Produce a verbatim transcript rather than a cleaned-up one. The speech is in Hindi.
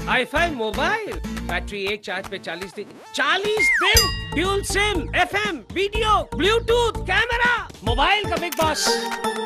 हाई फाई मोबाइल, बैटरी एक चार्ज पे चालीस दिन। चालीस दिन, dual sim, FM, video, Bluetooth, camera, mobile का बिग बॉस।